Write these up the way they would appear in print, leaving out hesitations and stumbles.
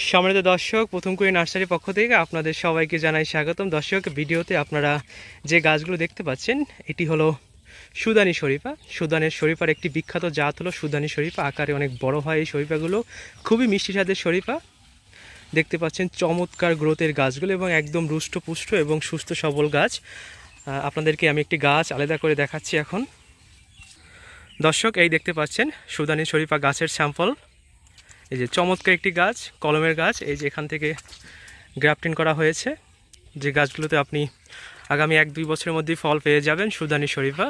সম্মানিত দর্শক, প্রথম করে নার্সারির পক্ষ থেকে আপনাদের সবাইকে জানাই স্বাগতম। দর্শক, ভিডিওতে আপনারা যে গাছগুলো দেখতে পাচ্ছেন এটি হলো সুদানি শরীফা। সুদানের শরীফার একটি বিখ্যাত জাত হলো সুদানি শরীফা। আকারে অনেক বড় হয় এই শরীফাগুলো, খুবই মিষ্টি স্বাদের শরীফা। দেখতে পাচ্ছেন চমৎকার গ্রোথের গাছগুলো এবং একদম রুষ্টপুষ্ট এবং সুস্থ সবল গাছ। আপনাদেরকে আমি একটি গাছ আলাদা করে দেখাচ্ছি এখন। দর্শক, এই দেখতে পাচ্ছেন সুদানি শরীফা গাছের স্যাম্পল। এই যে চমৎকার একটি গাছ, কলমের গাছ। এই যে এখান থেকে গ্রাফটিং করা হয়েছে, যে গাছগুলোতে আপনি আগামী 1-2 বছরের মধ্যেই ফল পেয়ে যাবেন। সুদানি শরীফা,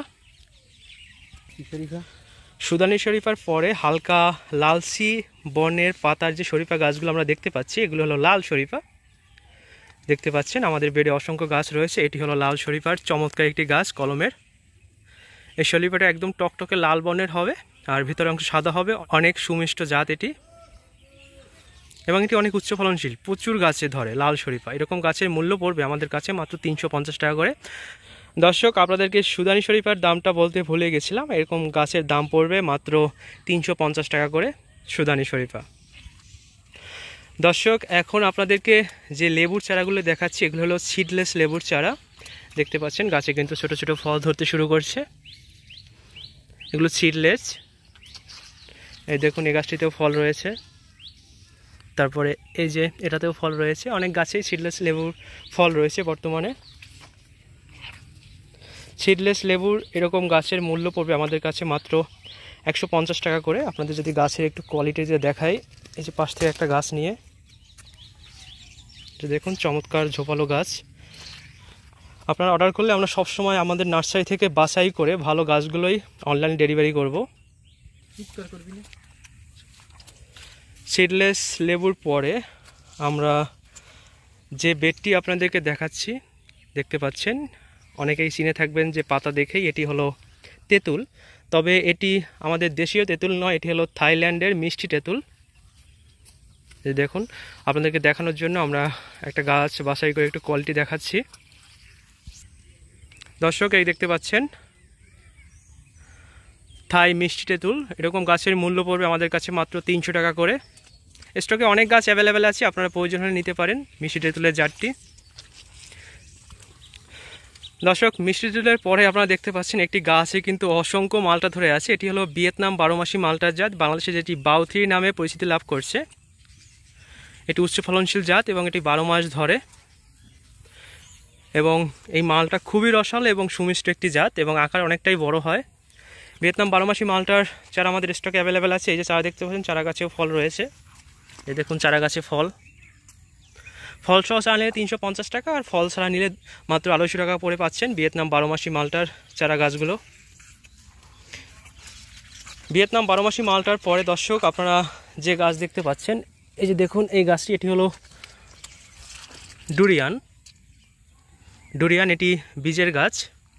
সুদানি শরীফার পরে হালকা লালচি বর্ণের পাতার যে শরীফা গাছগুলো আমরা দেখতে পাচ্ছি, এগুলো হলো লাল শরীফা। দেখতে পাচ্ছেন আমাদের বেডে অসংখ্য গাছ রয়েছে। এটি হলো লাল শরীফার চমৎকার একটি গাছ কলমের। এই শরীফাটা একদম টকটকে লাল বর্ণের হবে আর ভিতরের অংশ সাদা হবে। অনেক সুমিষ্ট জাত এটি এবং এটি অনেক উচ্চ ফলনশীল, প্রচুর গাছে ধরে লাল শরীফা। এরকম গাছের মূল্য পড়বে আমাদের কাছে মাত্র 350 টাকা করে। দর্শক, আপনাদেরকে সুদানি শরীফার দামটা বলতে ভুলে গেছিলাম। এরকম গাছের দাম পড়বে মাত্র 350 টাকা করে সুদানি শরীফা। দর্শক, এখন আপনাদেরকে যে লেবুর চারাগুলো দেখাচ্ছি এগুলো হলো সিডলেস লেবুর চারা। দেখতে পাচ্ছেন গাছে কিন্তু ছোট ছোট ফল ধরতে শুরু করছে। এগুলো সিডলেস। এই দেখুন, এই গাছটিতেও ফল রয়েছে, তারপরে এই যে এটাতেও ফল রয়েছে। অনেক গাছেই সিডলেস লেবুর ফল রয়েছে বর্তমানে। সিডলেস লেবুর এরকম গাছের মূল্য পড়বে আমাদের কাছে মাত্র 150 টাকা করে। আপনাদের যদি গাছের একটু কোয়ালিটিতে দেখাই, এই যে পাশ থেকে একটা গাছ নিয়ে, যে দেখুন চমৎকার ঝোপালো গাছ। আপনারা অর্ডার করলে আমরা সবসময় আমাদের নার্সারি থেকে বাছাই করে ভালো গাছগুলোই অনলাইন ডেলিভারি করব। সিডলেস লেবুর পরে আমরা যে বেডটি আপনাদেরকে দেখাচ্ছি, দেখতে পাচ্ছেন অনেকেই চিনে থাকবেন যে পাতা দেখেই, এটি হলো তেঁতুল। তবে এটি আমাদের দেশীয় তেঁতুল নয়, এটি হলো থাইল্যান্ডের মিষ্টি তেঁতুল। এই দেখুন, আপনাদেরকে দেখানোর জন্য আমরা একটা গাছ বাছাই করে একটু কোয়ালিটি দেখাচ্ছি। দর্শক, এই দেখতে পাচ্ছেন থাই মিষ্টি তেঁতুল। এরকম গাছের মূল্য পড়বে আমাদের কাছে মাত্র 300 টাকা করে। স্টকে অনেক গাছ অ্যাভেলেবেল আছে, আপনারা প্রয়োজন হলে নিতে পারেন মিষ্টি তেঁতুলের জাতটি। দর্শক, মিষ্টি তেঁতুলের পরে আপনারা দেখতে পাচ্ছেন একটি গাছে কিন্তু অসংখ্য মালটা ধরে আছে। এটি হলো ভিয়েতনাম 12 মাসি মালটার জাত, বাংলাদেশে যেটি বাউথি নামে পরিচিতি লাভ করছে। এটি উচ্চ ফলনশীল জাত এবং এটি 12 মাস ধরে এবং এই মালটা খুবই রসালো এবং সুমিষ্ট একটি জাত এবং আকার অনেকটাই বড় হয়। ভিয়েতনাম 12 মাসি মালটার চারা আমাদের স্টকে অ্যাভেলেবেল আছে। এই যে চারা দেখতে পাচ্ছেন, চারা গাছেও ফল রয়েছে। এই দেখুন চারা গাছে ফল সহ চারা নিলে 350 টাকা, আর ফল ছাড়া নিলে মাত্র 250 টাকা পরে পাচ্ছেন ভিয়েতনাম 12 মাসি মালটার চারা গাছগুলো। ভিয়েতনাম 12 মাসি মালটার পরে দর্শক, আপনারা যে গাছ দেখতে পাচ্ছেন, এই যে দেখুন এই গাছটি, এটি হলো ডুরিয়ান। এটি বীজের গাছ।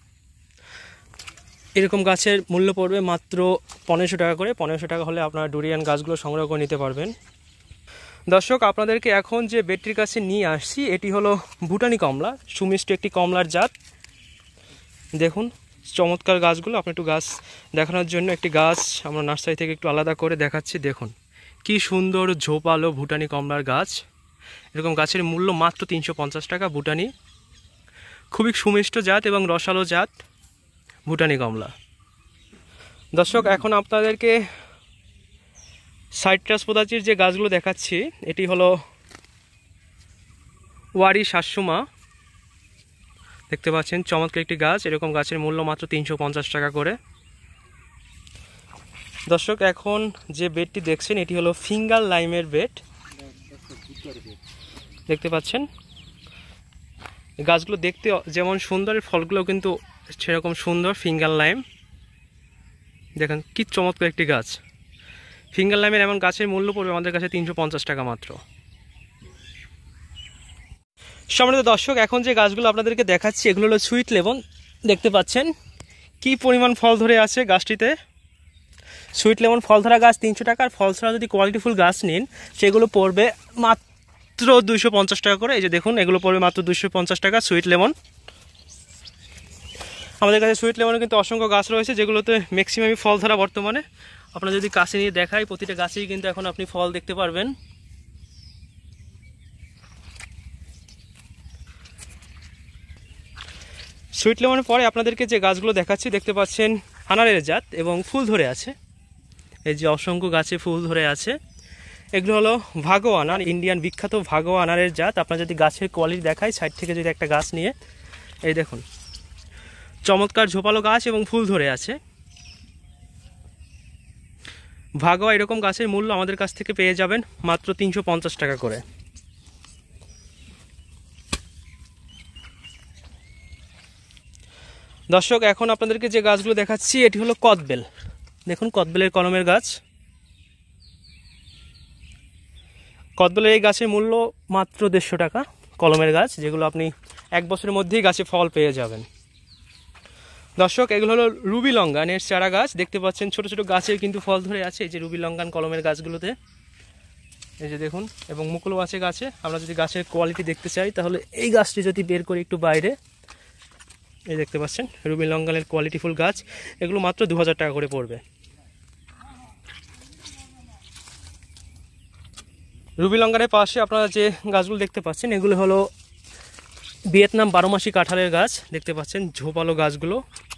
এরকম গাছের মূল্য পড়বে মাত্র 1500 টাকা করে। 1500 টাকা হলে আপনারা ডুরিয়ান গাছগুলো সংগ্রহ করে নিতে পারবেন। দর্শক, আপনাদেরকে এখন যে বেডটির কাছে নিয়ে আসছি এটি হলো ভুটানি কমলা, সুমিষ্ট একটি কমলার জাত। দেখুন চমৎকার গাছগুলো। আপনি একটু গাছ দেখানোর জন্য একটি গাছ আমরা নার্সারি থেকে একটু আলাদা করে দেখাচ্ছি। দেখুন কি সুন্দর ঝোপালো ভুটানি কমলার গাছ। এরকম গাছের মূল্য মাত্র 350 টাকা। ভুটানি খুবই সুমিষ্ট জাত এবং রসালো জাত ভুটানি কমলা। দর্শক, এখন আপনাদেরকে সাইট্রাস প্রজাতির যে গাছগুলো দেখাচ্ছি, এটি হলো ওয়ারি শাশুমা। দেখতে পাচ্ছেন চমৎকার একটি গাছ। এরকম গাছের মূল্য মাত্র 350 টাকা করে। দর্শক, এখন যে বেডটি দেখছেন এটি হলো ফিঙ্গার লাইমের বেড। দেখতে পাচ্ছেন গাছগুলো দেখতে যেমন সুন্দর, ফলগুলো কিন্তু সেরকম সুন্দর। ফিঙ্গার লাইম দেখেন কি চমৎকার একটি গাছ। ফিঙ্গার লাইমের এমন গাছের মূল্য পড়বে আমাদের কাছে 350 টাকা মাত্র। সম্মানিত দর্শক, এখন যে গাছগুলো আপনাদেরকে দেখাচ্ছি এগুলো হলো সুইট লেমন। দেখতে পাচ্ছেন কি পরিমাণ ফল ধরে আছে গাছটিতে। সুইট লেমন ফল ধরা গাছ 300 টাকা, আর ফল ছাড়া যদি কোয়ালিটিফুল গাছ নিন সেগুলো পড়বে মাত্র 250 টাকা করে। এই যে দেখুন এগুলো পড়বে মাত্র 250 টাকা সুইট লেমন। আমাদের কাছে সুইট লেমনের কিন্তু অসংখ্য গাছ রয়েছে যেগুলোতে ম্যাক্সিমামই ফল ধরা বর্তমানে। আপনারা যদি কাছে নিয়ে দেখাই, প্রতিটা গাছেই কিন্তু এখন আপনি ফল দেখতে পারবেন। সুইট লেমনের পরে আপনাদেরকে যে গাছগুলো দেখাচ্ছি দেখতে পাচ্ছেন আনারের জাত এবং ফুল ধরে আছে। এই যে অসংখ্য গাছে ফুল ধরে আছে, এগুলো হলো ভাগো আনার, ইন্ডিয়ান বিখ্যাত ভাগো আনারের জাত। আপনার যদি গাছের কোয়ালিটি দেখায় সাইড থেকে, যদি একটা গাছ নিয়ে, এই দেখুন চমৎকার ঝোপালো গাছ এবং ফুল ধরে আছে। ভাগোয়া এরকম গাছের মূল্য আমাদের কাছ থেকে পেয়ে যাবেন মাত্র 350 টাকা করে। দর্শক, এখন আপনাদেরকে যে গাছগুলো দেখাচ্ছি এটি হলো কদবেল। দেখুন কদবেলের কলমের গাছ। কদবেলের এই গাছের মূল্য মাত্র 150 টাকা কলমের গাছ, যেগুলো আপনি 1 বছরের মধ্যেই গাছে ফল পেয়ে যাবেন। দর্শক, এগুলো হলো রুবি লঙ্গানের চারা গাছ। দেখতে পাচ্ছেন ছোট ছোট গাছে কিন্তু ফল ধরে আছে, এই যে রুবি লঙ্গান কলমের গাছগুলোতে, এই যে দেখুন, এবং মুকুলও আছে গাছে। আমরা যদি গাছের কোয়ালিটি দেখতে চাই তাহলে এই গাছটি যদি বের করি একটু বাইরে, এই দেখতে পাচ্ছেন রুবি লঙ্গানের কোয়ালিটিফুল গাছ। এগুলো মাত্র 2000 টাকা করে পড়বে। রুবি লঙ্গানের পাশে আপনারা যে গাছগুলো দেখতে পাচ্ছেন এগুলো হলো ভিয়েতনাম 12 মাসি কাঁঠালের গাছ। দেখতে পাচ্ছেন ঝোপালো গাছগুলো,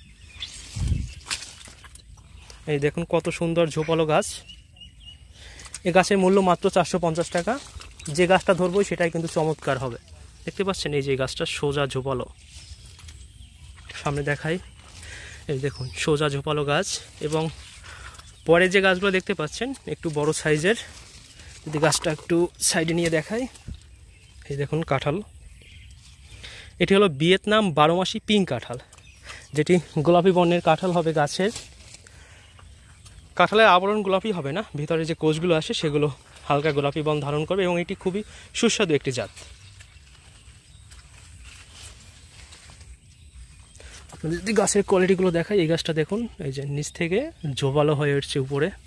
এই দেখুন কত সুন্দর ঝোপালো গাছ। এই গাছের মূল্য মাত্র 450 টাকা। যে গাছটা ধরবো সেটাই কিন্তু চমৎকার হবে। দেখতে পাচ্ছেন এই যে গাছটা সোজা ঝোপালো, সামনে দেখাই, এই দেখুন সোজা ঝোপালো গাছ। এবং পরে যে গাছগুলো দেখতে পাচ্ছেন একটু বড় সাইজের, যদি গাছটা একটু সাইডে নিয়ে দেখাই, এই দেখুন কাঁঠাল। এটি হলো ভিয়েতনাম 12 মাসি পিঙ্ক কাঁঠাল, যেটি গোলাপি বর্ণের কাঁঠাল হবে গাছের। কাঁঠালের আবরণ গোলাপি হবে না, ভিতরে যে কোষগুলো আসে সেগুলো হালকা গোলাপি বর্ণ ধারণ করবে এবং এটি খুবই সুস্বাদু একটি জাত। আপনাদের যদি গাছের কোয়ালিটিগুলো দেখাই, এই গাছটা দেখুন, এই যে নিচ থেকে ঝোপালো হয়ে উঠছে উপরে।